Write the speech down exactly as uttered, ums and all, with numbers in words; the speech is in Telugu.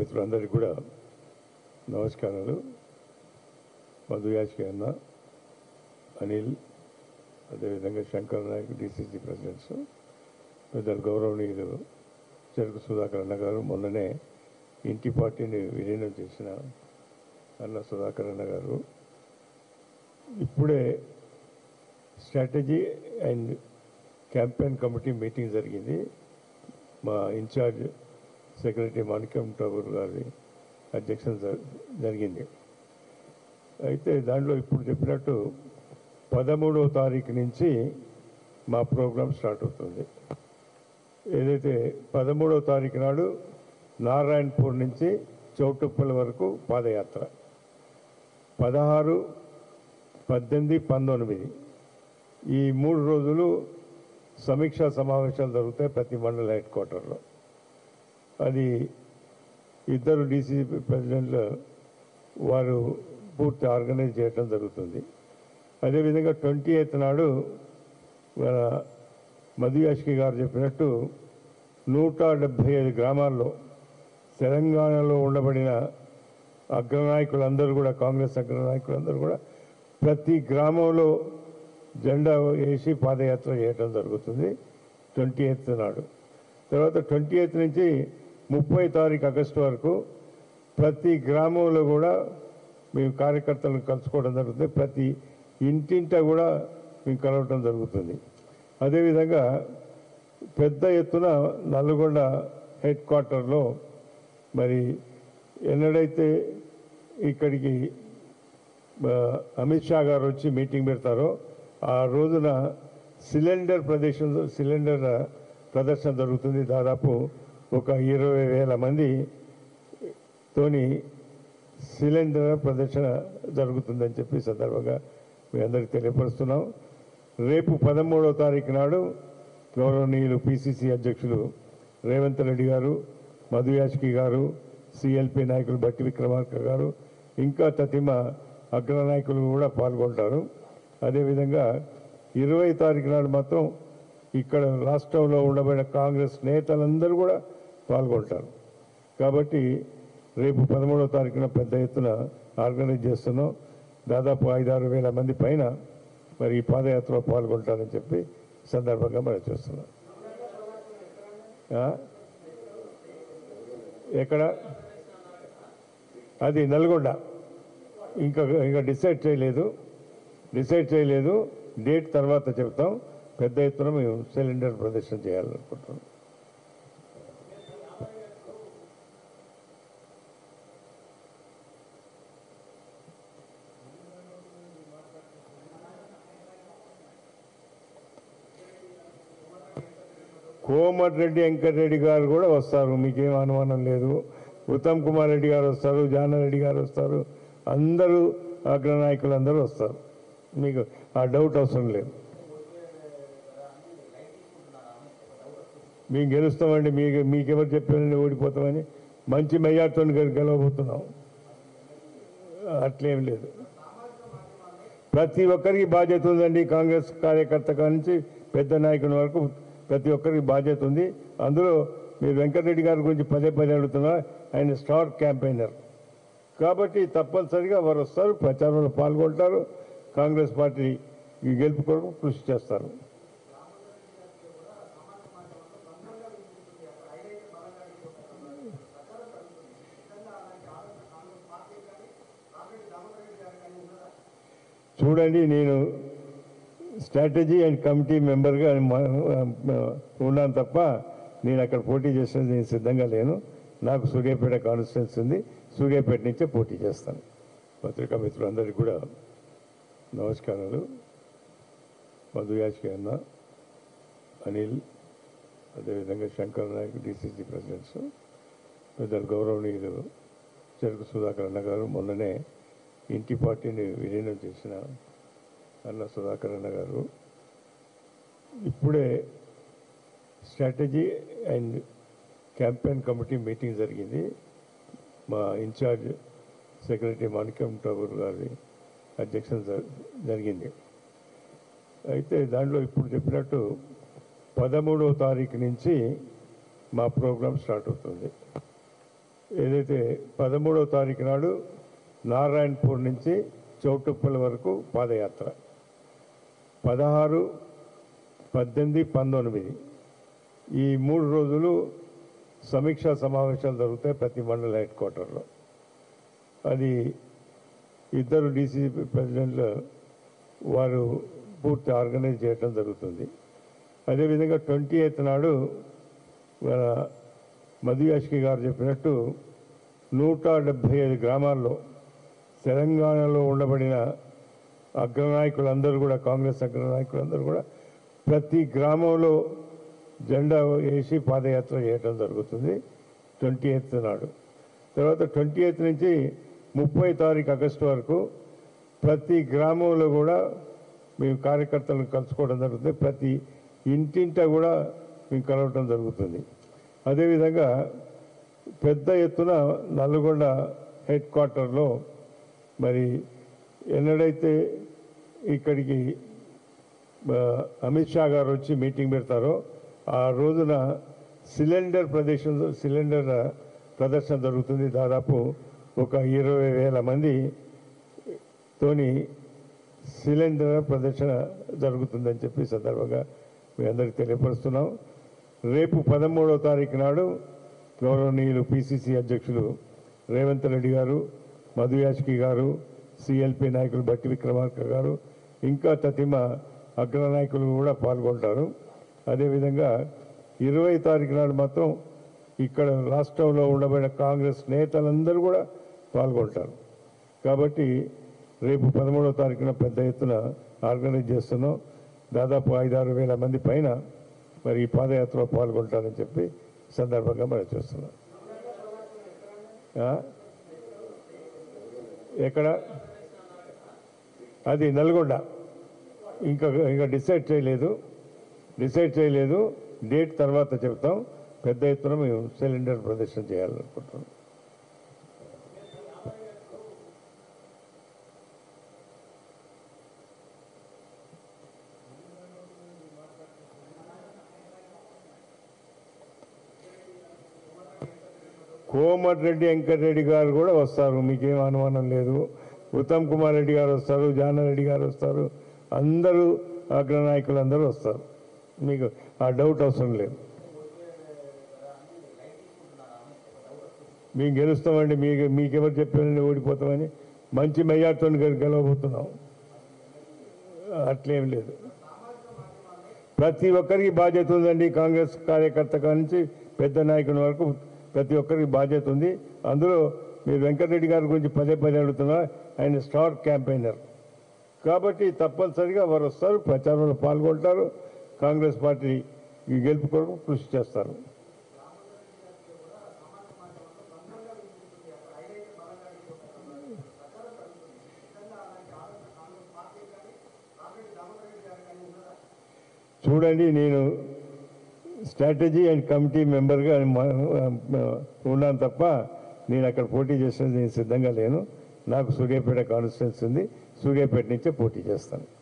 మిత్రులందరికీ కూడా నమస్కారాలు. మధు యాష్కి అన్న, అనిల్, అదేవిధంగా శంకర్ నాయక్ డిసిసి ప్రెసిడెంట్స్, పెద్దలు గౌరవనీయులు చెరుకు సుధాకర్ అన్న గారు, మొన్ననే ఇంటి పార్టీని విలీనం చేసిన అన్న సుధాకర్ అన్న గారు, ఇప్పుడే strategy and campaign committee meeting జరిగింది. మా ఇన్ఛార్జ్ సెక్రటరీ మాణిక్యం ఠాగూర్ గారి అధ్యక్షత జరిగింది. అయితే దాంట్లో ఇప్పుడు చెప్పినట్టు పదమూడవ తారీఖు నుంచి మా ప్రోగ్రాం స్టార్ట్ అవుతుంది. ఏదైతే పదమూడవ తారీఖు నాడు నారాయణపూర్ నుంచి చౌటుప్పల్ వరకు పాదయాత్ర, పదహారు పద్దెనిమిది పంతొమ్మిది ఈ మూడు రోజులు సమీక్షా సమావేశాలు జరుగుతాయి ప్రతి మండల హెడ్ క్వార్టర్లో. అది ఇద్దరు డీసీసీ ప్రెసిడెంట్లు వారు పూర్తి ఆర్గనైజ్ చేయడం జరుగుతుంది. అదేవిధంగా ట్వంటీ ఎయిత్ నాడు మన మధు యాష్కి గారు చెప్పినట్టు నూట డెబ్భై ఐదు గ్రామాల్లో తెలంగాణలో ఉండబడిన అగ్రనాయకులందరూ కూడా, కాంగ్రెస్ అగ్రనాయకులందరూ కూడా ప్రతి గ్రామంలో జెండా వేసి పాదయాత్ర చేయడం జరుగుతుంది ట్వంటీ ఎయిత్ నాడు. తర్వాత ట్వంటీ ఎయిత్ నుంచి ముప్పై తారీఖు ఆగస్టు వరకు ప్రతి గ్రామంలో కూడా మేము కార్యకర్తలను కలుసుకోవడం జరుగుతుంది. ప్రతి ఇంటింట కూడా మేము కలవటం జరుగుతుంది. అదేవిధంగా పెద్ద ఎత్తున నల్గొండ హెడ్ క్వార్టర్లో మరి ఎన్నడైతే ఇక్కడికి అమిత్ షా గారు వచ్చి మీటింగ్ పెడతారో ఆ రోజున సిలిండర్ ప్రదర్శన సిలిండర్ ప్రదర్శన జరుగుతుంది. దాదాపు ఒక ఇరవై వేల మంది తోని సిలిండర్ ప్రదర్శన జరుగుతుందని చెప్పి సందర్భంగా మీ అందరికీ తెలియపరుస్తున్నాం. రేపు పదమూడవ తారీఖు నాడు గౌరవనీయులు పిసిసి అధ్యక్షులు రేవంత్ రెడ్డి గారు, మధు యాష్కి గారు, సిఎల్పి నాయకులు బట్టి విక్రమార్క గారు, ఇంకా తతిమ అగ్రనాయకులు కూడా పాల్గొంటారు. అదేవిధంగా ఇరవై తారీఖు నాడు మాత్రం ఇక్కడ రాష్ట్రంలో ఉండబడిన కాంగ్రెస్ నేతలందరూ కూడా పాల్గొంటారు. కాబట్టి రేపు పదమూడవ తారీఖున పెద్ద ఎత్తున ఆర్గనైజ్ చేస్తున్నాం. దాదాపు ఐదారు వేల మంది పైన మరి ఈ పాదయాత్రలో పాల్గొంటారని చెప్పి సందర్భంగా మనం చూస్తున్నాం. ఎక్కడ? అది నల్గొండ. ఇంకా ఇంకా డిసైడ్ చేయలేదు డిసైడ్ చేయలేదు డేట్ తర్వాత చెప్తాం. పెద్ద ఎత్తున మేము సిలిండర్ ప్రదర్శన చేయాలనుకుంటున్నాం. కోమటిరెడ్డి వెంకటరెడ్డి గారు కూడా వస్తారు, మీకేం అనుమానం లేదు. ఉత్తమ్ కుమార్ రెడ్డి గారు వస్తారు, జానారెడ్డి గారు వస్తారు, అందరూ అగ్రనాయకులు అందరూ వస్తారు. మీకు ఆ డౌట్ అవసరం లేదు. మేము గెలుస్తామండి, మీకు మీకెవరు చెప్పారండి ఓడిపోతామని? మంచి మెజార్టీతో గెలవబోతున్నాం. అట్లేం లేదు. ప్రతి ఒక్కరికి బాధ్యత ఉందండి. కాంగ్రెస్ కార్యకర్త నుంచి పెద్ద నాయకుని వరకు ప్రతి ఒక్కరికి బాధ్యత ఉంది. అందులో మీరు వెంకటరెడ్డి గారి గురించి పదే పదే అడుగుతున్నా. ఆయన స్టార్ క్యాంపెయినర్ కాబట్టి తప్పనిసరిగా వారు వస్తారు, ప్రచారంలో పాల్గొంటారు, కాంగ్రెస్ పార్టీ గెలుపు కొరకు కృషి చేస్తారు. చూడండి, నేను స్ట్రాటజీ అండ్ కమిటీ మెంబర్గా ఉన్నాను తప్ప నేను అక్కడ పోటీ చేసేది నేను సిద్ధంగా లేను. నాకు సూర్యాపేట కాన్స్టిట్యున్సీ ఉంది, సూర్యాపేట నుంచే పోటీ చేస్తాను. పత్రికా మిత్రులందరికీ కూడా నమస్కారాలు. మధు యాష్కి అన్న, అనిల్, అదేవిధంగా శంకర్ నాయక్ డిసిసి ప్రెసిడెంట్స్, పెద్దలు గౌరవనీయులు చెరుకు సుధాకర్ అన్న గారు, మొన్ననే ఇంటి పార్టీని విలీనం చేసిన అన్న సుధాకర్ అన్న గారు, ఇప్పుడే strategy and campaign committee meeting జరిగింది. మా ఇన్ఛార్జ్ సెక్రటరీ మాణిక్యం ఠాగూర్ గారి అధ్యక్షత జరిగింది. అయితే దాంట్లో ఇప్పుడు చెప్పినట్టు పదమూడవ తారీఖు నుంచి మా ప్రోగ్రాం స్టార్ట్ అవుతుంది. ఏదైతే పదమూడవ తారీఖు నాడు నారాయణపూర్ నుంచి చౌటుప్పల్ వరకు పాదయాత్ర, పదహారు పద్దెనిమిది పంతొమ్మిది ఈ మూడు రోజులు సమీక్షా సమావేశాలు జరుగుతాయి ప్రతి మండల హెడ్ క్వార్టర్లో. అది ఇద్దరు డీసీసీ ప్రెసిడెంట్లు వారు పూర్తి ఆర్గనైజ్ చేయడం జరుగుతుంది. అదేవిధంగా ట్వంటీ ఎయిత్ నాడు మధు యాష్కి గారు చెప్పినట్టు నూట డెబ్భై ఐదు గ్రామాల్లో తెలంగాణలో ఉండబడిన అగ్రనాయకులందరూ కూడా, కాంగ్రెస్ అగ్రనాయకులందరూ కూడా ప్రతి గ్రామంలో జెండా వేసి పాదయాత్ర చేయడం జరుగుతుంది ట్వంటీ ఎయిత్ నాడు. తర్వాత ట్వంటీ ఎయిత్ నుంచి ముప్పై తారీఖు ఆగస్టు వరకు ప్రతి గ్రామంలో కూడా మేము కార్యకర్తలను కలుసుకోవడం జరుగుతుంది. ప్రతి ఇంటింట కూడా మేము కలవటం జరుగుతుంది. అదేవిధంగా పెద్ద ఎత్తున నల్గొండ హెడ్ క్వార్టర్లో మరి ఎన్నడైతే ఇక్కడికి అమిత్ షా గారు వచ్చి మీటింగ్ పెడతారో ఆ రోజున సిలిండర్ ప్రదేశం సిలిండర్ ప్రదర్శన జరుగుతుంది. దాదాపు ఒక ఇరవై వేల మంది తోని సిలిండర్ ప్రదర్శన జరుగుతుందని చెప్పి సందర్భంగా మీ అందరికీ తెలియపరుస్తున్నాం. రేపు పదమూడవ తారీఖు నాడు గౌరవనీయులు పిసిసి అధ్యక్షులు రేవంత్ రెడ్డి గారు, మధు యాష్కి గారు, సిఎల్పి నాయకులు బట్టి విక్రమార్క గారు, ఇంకా తతిమ అగ్రనాయకులు కూడా పాల్గొంటారు. అదేవిధంగా ఇరవై తారీఖు నాడు మాత్రం ఇక్కడ రాష్ట్రంలో ఉండబడిన కాంగ్రెస్ నేతలందరూ కూడా పాల్గొంటారు. కాబట్టి రేపు పదమూడవ తారీఖున పెద్ద ఎత్తున ఆర్గనైజ్ చేస్తున్నాం. దాదాపు ఐదారు వేల మంది పైన మరి ఈ పాదయాత్రలో పాల్గొంటారని చెప్పి సందర్భంగా మనం చూస్తున్నాం. ఎక్కడ అది నల్గొండ ఇంకా ఇంకా డిసైడ్ చేయలేదు డిసైడ్ చేయలేదు డేట్ తర్వాత చెప్తాం. పెద్ద ఎత్తున మేము సిలిండర్ ప్రదర్శన చేయాలనుకుంటున్నాం. కోమటిరెడ్డి వెంకటరెడ్డి గారు కూడా వస్తారు, మీకేం అనుమానం లేదు. ఉత్తమ్ కుమార్ రెడ్డి గారు వస్తారు, జానారెడ్డి గారు వస్తారు, అందరూ అగ్రనాయకులు అందరూ వస్తారు. మీకు ఆ డౌట్ అవసరం లేదు. మేము గెలుస్తామండి, మీకు మీకెవరు చెప్పారండి ఓడిపోతామని? మంచి మెజార్టీతో గెలవబోతున్నాం, అట్లేం లేదు. ప్రతి ఒక్కరికి బాధ్యత ఉందండి. కాంగ్రెస్ కార్యకర్త నుంచి పెద్ద నాయకుని వరకు ప్రతి ఒక్కరికి బాధ్యత ఉంది. అందులో మీరు వెంకటరెడ్డి గారి గురించి పదే పదే అడుగుతున్నారు. ఆయన స్టార్ క్యాంపెయినర్ కాబట్టి తప్పనిసరిగా వారు వస్తారు, ప్రచారంలో పాల్గొంటారు, కాంగ్రెస్ పార్టీ గెలుపు కొరకు కృషి చేస్తారు. చూడండి, నేను స్ట్రాటజీ అండ్ కమిటీ మెంబర్గా ఉన్నాను తప్ప నేను అక్కడ పోటీ చేసేది నేను సిద్ధంగా లేను. నాకు సూర్యాపేట కాన్స్టిట్యున్సీ ఉంది, సూర్యాపేట నుంచే పోటీ చేస్తాను.